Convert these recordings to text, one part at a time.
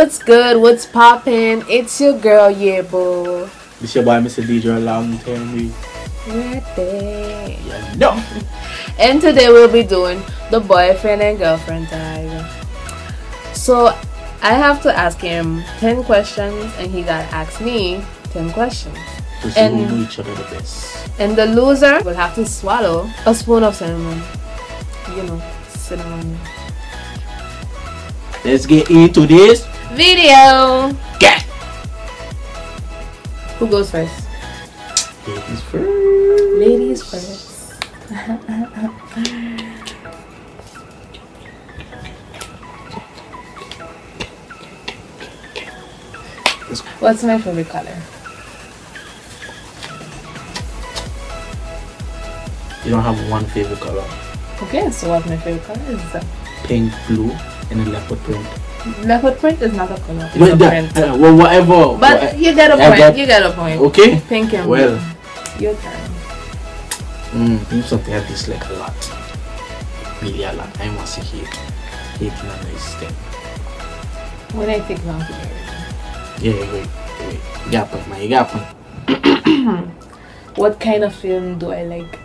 What's good? What's poppin'? It's your girl, Yebo. This your boy, Mr. DJ Long Term. Right there. Yeah, no. And today we'll be doing the boyfriend and girlfriend tag. So I have to ask him 10 questions, and he got to ask me 10 questions. To see who know each other the best. And the loser will have to swallow a spoon of cinnamon. You know, cinnamon. Let's get into this video. Get. Who goes first? Ladies first. Ladies first. What's my favorite color? You don't have one favorite color. Okay, so what my favorite color is? Pink, blue, and a leopard print. Leopard print is not a color. It's Well, a print. well, whatever. But you get a point. You get a point. Okay. Pink and well. blue. Your turn. This something I dislike a lot. Really a lot. I must say hating a nice thing. When I take long to get ready. Yeah, wait. You got point, man. You got point. What kind of film do I like?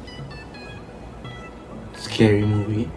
Scary movie.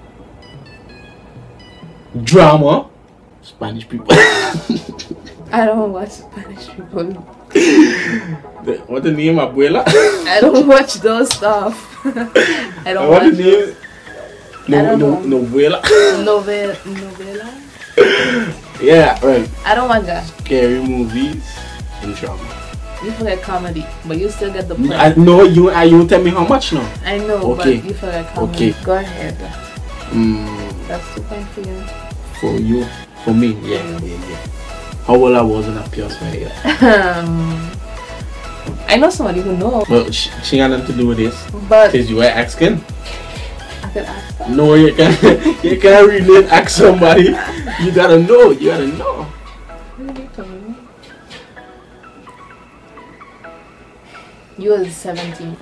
Drama. Spanish people. I don't watch Spanish people. What the name, Abuela? I don't watch those stuff. I don't what watch the name? Novela. Novela? Yeah, well. I don't watch that. Scary movies and drama. You forget comedy, but you still get the point. I know you tell me how much now. I know, okay. But you forget comedy. Okay. Go ahead. That's 2 points for you. For you? For me? Yeah. How old I was in a PS5? I know somebody who knows. Well, she got nothing to do with this. But because you were asking. I could ask her. No, you can't. You can't really ask somebody. You gotta know. You gotta know. What are you telling me? You was 17.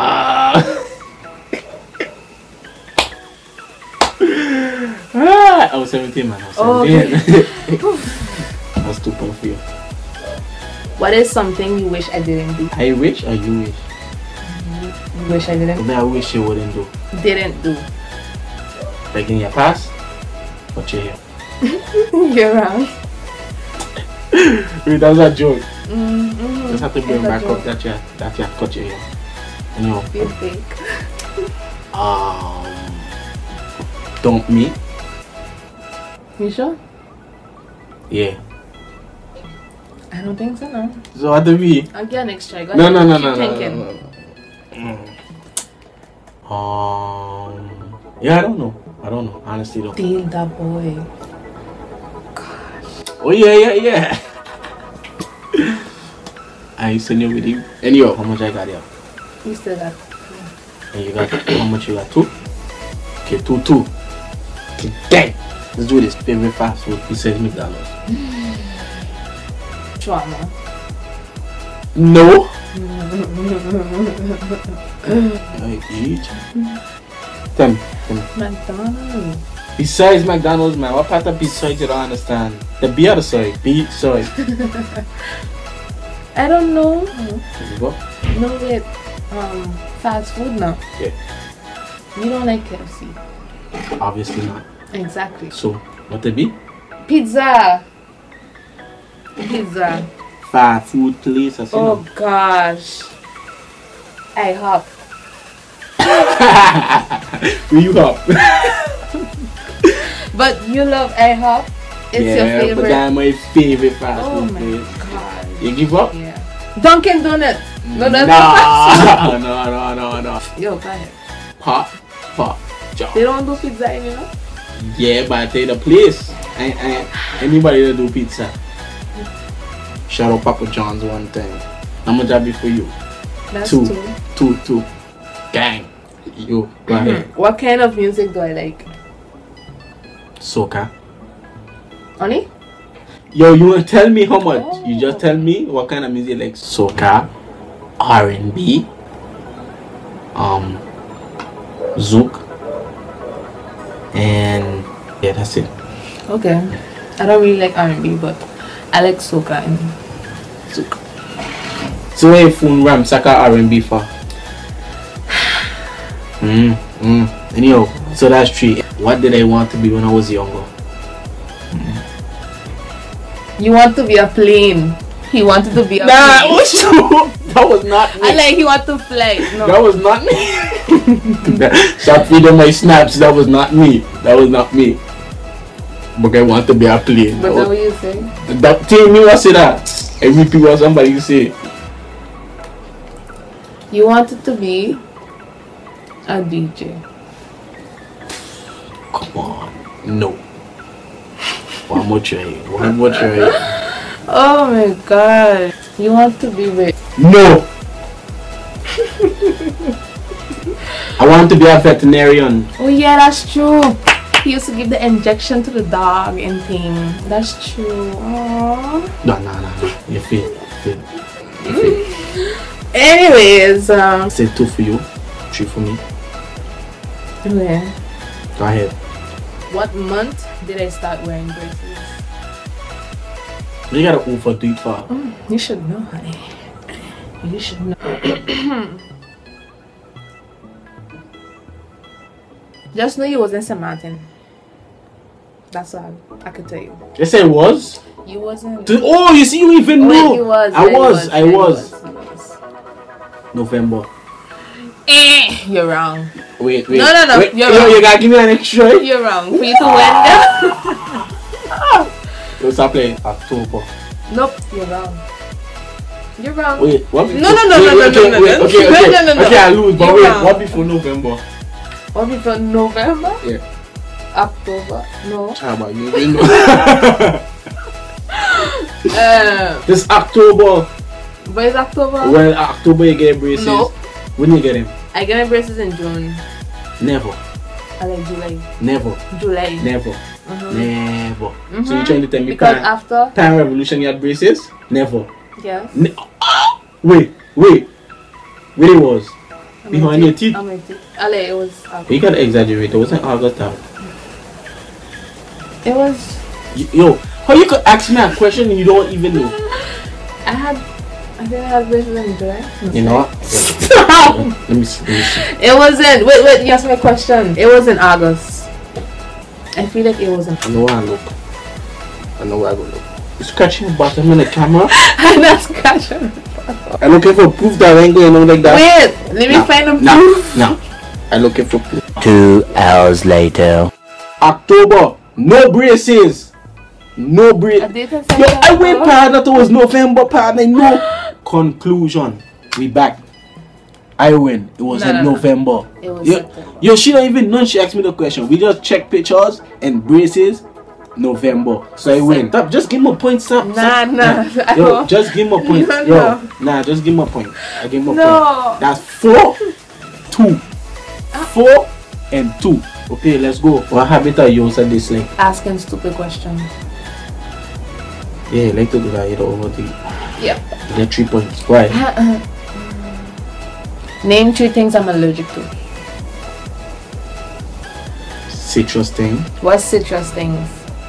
I was 17, man. I was 17. Okay. I was 2 points for you. What is something you wish I didn't do? I wish or you wish? You wish I didn't? I wish you wouldn't do. Didn't do. Like in your past? But you're here. You're wrong. Wait, that's a joke. Mm-hmm. Just have to bring back up that you have cut your hair. Anyway. Feel fake. Dump me. You sure? Yeah. I don't think so, no. So what do we? I'll get next try. Go No. thinking. Yeah, I don't know. Honestly, don't. Steal that boy. Gosh. Oh yeah. I send you with you. Anyhow, how much I got here? You still got. And you got how much you got? 2? Okay, 2. Okay, dang. Let's do this. Favorite fast food besides McDonald's. Trauma. No. I eat. Tell me. McDonald's. Besides McDonald's, man, what part of besides you don't understand? The B or the soy? B, soy. I don't know. What? No, wait. Fast food now. Yeah. You don't like KFC. Obviously not. Exactly. So, what the be? Pizza. Fast food place or something. Oh gosh. IHOP. Will you hop? But you love IHOP? It's your favorite. But that's my favorite fast Oh food my place. god. You give up? Yeah. Dunkin' Donuts. No, that's No. Yo, go ahead. Pop. Job. They don't do pizza anymore? Yeah, but I tell you the place. Anybody that do pizza. Shout out Papa John's one time. How much I be for you? That's 2. Gang. You go ahead. What kind of music do I like? Soca. Honey? Yo, you want to tell me how much? Oh. You just tell me what kind of music like soca, R&B, Zouk, and yeah, that's it. Okay. I don't really like R&B, but I like soca. And So where you phone ramsack R&B for? Anyhow, so that's 3. What did I want to be when I was younger? you want to be a plane. He wanted to be a Nah, plane. it was true. That was not me. I like he want to fly. No. That was not me. Stop feeding my snaps. That was not me. That was not me. But I want to be a plane. But that's what you say. That thing me was say that. Every people somebody say. You wanted to be a DJ. Come on. No. One more try. One more try. Oh my god. You want to be rich. No. I want to be a veterinarian. Oh yeah, that's true. He used to give the injection to the dog and thing. That's true. Aww. No. You feel. Anyways, Say 2 for you, 3 for me. yeah. Go ahead. What month did I start wearing braces? You gotta overdo it for. You should know, honey. You should know. Just know you was in St. Martin. That's all I could tell you. You say it was? You wasn't. Oh, you see, you even Oh, know. wait, he was. I Yeah, was. he was. November. You're wrong. Wait. No. Wait, You're wrong. you gotta give me an extra. You're wrong. For you to win that. Yo, stop playing. October. Nope. You're wrong. You're wrong. Wait, what? No. Okay, I lose. But You're wait, wrong. what before November? What before November? Yeah. October. No. How about you? You know. This October. But it's October. Well, October you get braces. No. When you get him? I get my braces in June. Never. I like July. Never. July. Never. Never. So you're trying to tell me Because after. Time Revolution you had braces? Never. Yes. Wait. Where it was? Behind your teeth? On my teeth. Ale, it was. You gotta exaggerate. It wasn't August time. It was. Yo, how you could ask me a question and you don't even know? I didn't have braces in July. You know what? Let me see. It wasn't. Wait. You asked me a question. It was in August. I feel like it wasn't. I know where I look. I know where I go look. You scratching your bottom in the camera? I'm not scratching. I'm looking for proof that I ain't going on like that. Wait, let me find a proof. No. I'm looking for proof. 2 hours later. October. No braces. No braces. Yo, I went partner to was November partner. No. Conclusion. We back. I win. It was in November. It was yo, she don't even know. She asked me the question. We just check pictures and braces. November. So I win. Stop. Just give me a point. Stop. Nah. Yo, just give me a point. No. Just give me a point. I give me a No. point. That's 4, 2. 4 and 2. Okay, let's go. What habit are you at this link? Asking stupid questions. Yeah, like to do that. You know, over the. Yep. Get 3 points. Why? Name 3 things I'm allergic to. Citrus thing. What citrus things?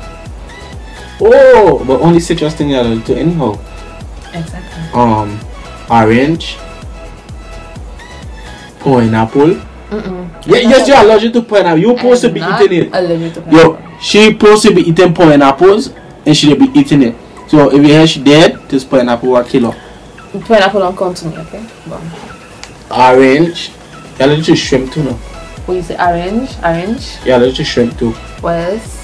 Oh, but only citrus thing you're allergic to anyhow. Exactly. Orange. Pineapple. Yes, you're allergic to pineapple. You're supposed to be eating it. Allergic to pineapple. Yo, she supposed to be eating pineapples and she be eating it. So if you hear she dead, this pineapple will kill her. Pineapple don't come to me, okay? Bon. Orange. You're allergic to shrimp too, no? What you say? Orange? You're allergic to shrimp too. What else?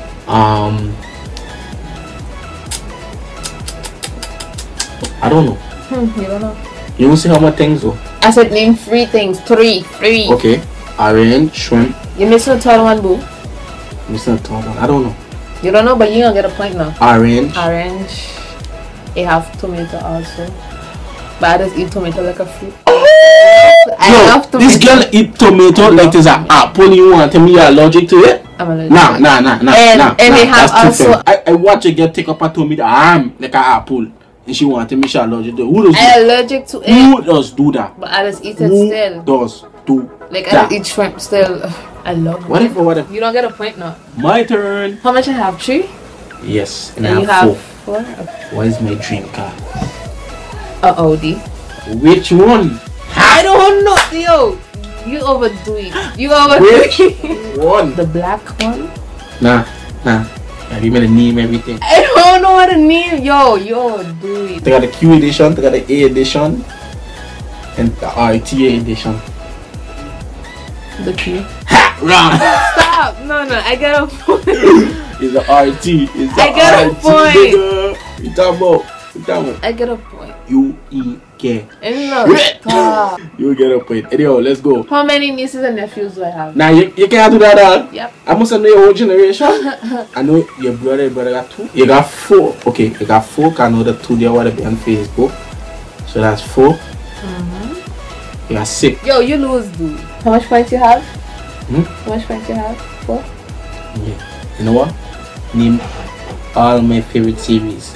I don't know. You don't know. You won't see how much things though. I said name 3 things. 3. Okay. Orange, shrimp. You missed the third one, boo. Missing the third one. I don't know. You don't know, but you gonna get a point now. Orange. It have tomato also. But I just eat tomato like a fruit. I Yo, love tomato. this girl eat tomato like it's an apple. You want to tell me you're allergic to it? I'm allergic. Nah. And they have That's also. different. I watch a girl take up a tomato like an apple. And she want to tell me she's allergic to it. Who does do I'm allergic to it. Who does do that? But I just eat it Who still. does do Like that? I eat shrimp still. I love it. Whatever. You don't get a point now. My turn. How much I have? 3? Yes, and And you I have have 4. 4? Okay. What is my dream car? A Audi. Which one? I don't know, yo. You overdo it. You overdo Which it. one? The black one. Nah. I give me the name, everything. I don't know what to name. Yo, you overdo it. They got the Q edition, they got the A edition, and the RTA edition. The Q. Ha! Wrong! Stop. No, I get a point. It's the RT. It's the I get a RT, point. nigga. You talking about? I get a point. U-E-K. And no, stop. You get a point. Anyhow, let's go. How many nieces and nephews do I have? Now, you can't do that, dog. Yep. I must know your whole generation. I know your brother got 2. You got 4. Okay, you got 4. I know the 2 there want to be on Facebook. So that's 4. You got 6. Yo, you lose, dude. How much points you have? Hmm? How much points you have? 4? Yeah. You know what? Name all my favorite series.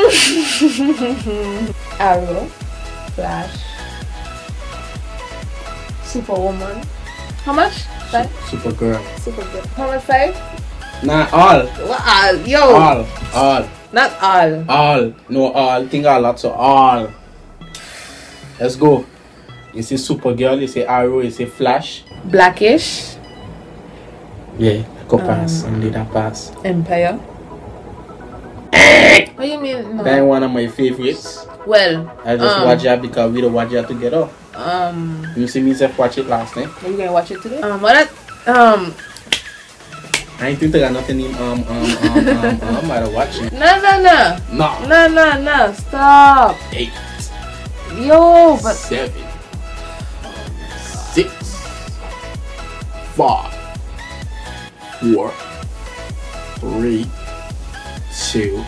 Arrow, Flash, Superwoman. How much? 5? Supergirl. Supergirl. How much? 5? Nah, all. What? Yo. All. Not all. All. No, all. Think a lot, so all. Let's go. You say Supergirl, you say Arrow, you say Flash. Blackish. Yeah, go pass. And did that pass. Empire. What do you mean? No. That one of my favorites. Well, I just watch it because we don't watch it together. You see me self watch it last night. Are you gonna watch it today? I ain't think they got nothing in I'm about to watch it. No. Stop. 8. Yo, but 7. 6. 5. 4. 3. 2.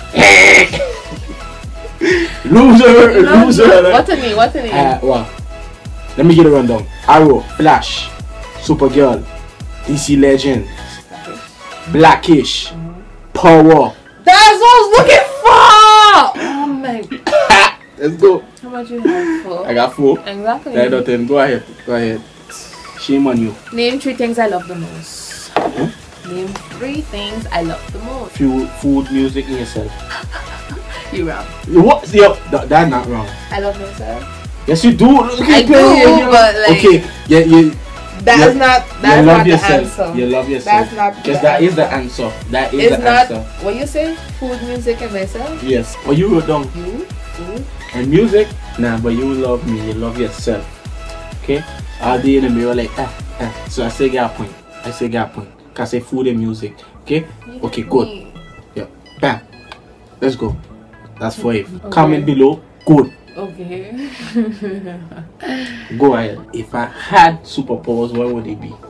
Loser. What a name? Well, let me get a rundown. Arrow, Flash, Supergirl, DC Legend, Blackish, Power. That's what I was looking for. Oh my God. Let's go. How much you have for? I got 4. Exactly. That nothing. Go ahead. Shame on you. Name 3 things I love the most. Name 3 things I love the most. Food, music, and yourself. You wrong. What? Yo, that's not wrong. I love myself. Yes, you do. I do, but like. Okay. Yeah. That's not the answer. You love yourself. That's not. Because that is the answer. That is the answer. What you say? Food, music, and myself. Yes. But you wrote down. You. Food. And music. Nah, but you love me. You love yourself. Okay. All day in the mirror like So I say get a point. Cause I say food and music. Okay. Okay. Good. Yeah. Bam. Let's go. That's 5. Okay. Comment below. Good. Okay. Go ahead. If I had superpowers, what would they be?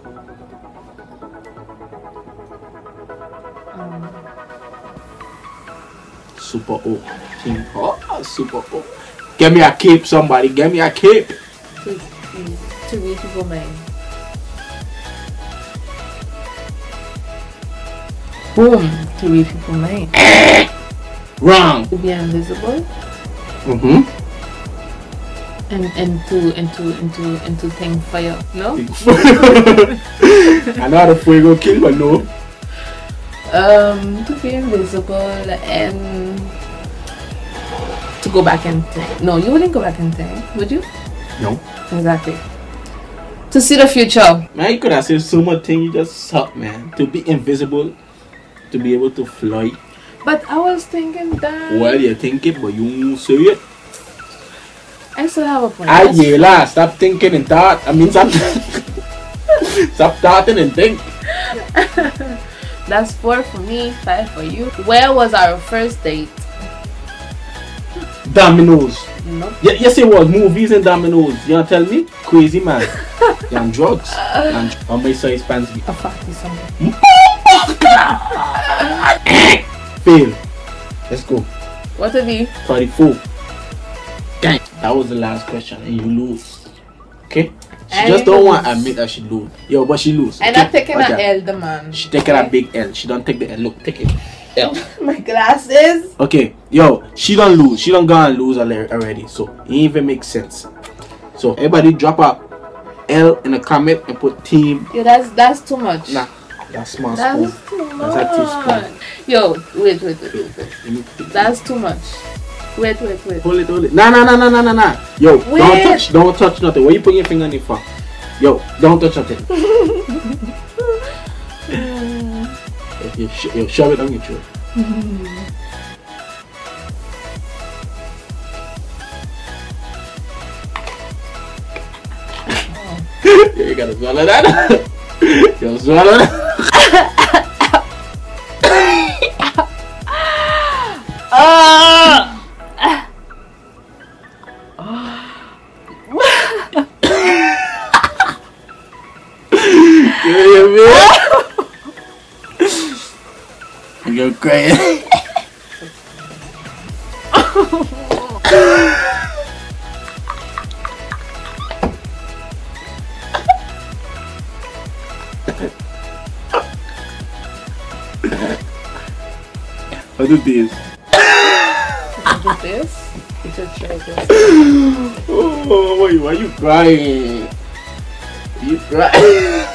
Super O. King. Oh, Super O. Get me a cape, somebody. Get me a cape. To read people's mind. Boom. To read people's mind. Wrong. To be invisible. Into thing fire. No? I know how the fuego king, but no. To be invisible and to go back in time. No, you wouldn't go back in time, would you? No. Exactly. To see the future. Man, you could have said so much thing, you just suck, man. To be invisible, to be able to fly. But I was thinking that. Well, you think it, but you won't say it. I still have a point. Stop thinking and thought. Stop thoughting and think. That's 4 for me, 5 for you. Where was our first date? Dominoes. No. Yes, it was movies and dominoes. You wanna tell me? Crazy man. You're on drugs. How many size pants be? A 40 something. Fail. Let's go. What would be? 34. Dang. That was the last question and you lose. Okay? She just don't want to admit that she lose. Yo, but she lose. And I'm taking an L, the man. She taking a big L. She don't take the L. Look, take it. L. My glasses. Okay, yo, she don't lose. She don't go and lose already. So it even makes sense. So everybody drop a L in the comment and put team. Yeah, that's too much. Nah, That's small That's spoon. too That's a teaspoon. Yo, wait. Let me put it. That's too much. Wait. Hold it. Nah. Yo, Wait. don't touch nothing. What you put your finger in it for? Yo, don't touch nothing. You shove it down your throat. You gotta swallow that. Yo, swallow that. You're crazy. I do this. Do this? You should try this. Oh, why you crying? You crying?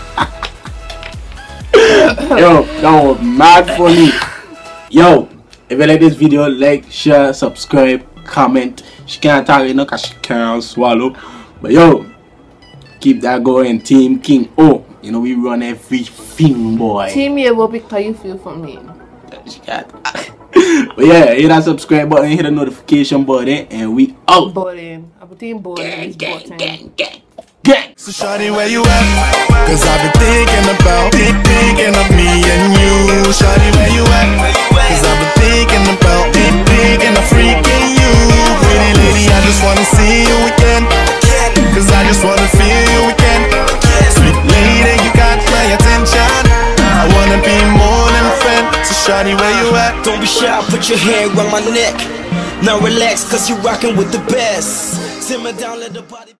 Yo, that was mad funny. Yo, if you like this video, like, share, subscribe, comment. She can't talk, you know, cause she can't swallow. But yo, keep that going, Team King. Oh, you know we run everything, boy. Team here will be how you feel for me. She can't. But yeah, hit that subscribe button, hit the notification button, and we out. Button. I'm team button. Gang. So shawty, where you at? Cause I've been thinking about thinking of me and you. Shawty, where you at? Cause I've been thinking about thinking of freaking you. Pretty lady, I just wanna see you again. Cause I just wanna feel you again. Sweet lady, you got my attention. I wanna be more than a friend. So shawty, where you at? Don't be shy, put your hand around my neck. Now relax, cause you're rocking with the best. Simmer down, let the body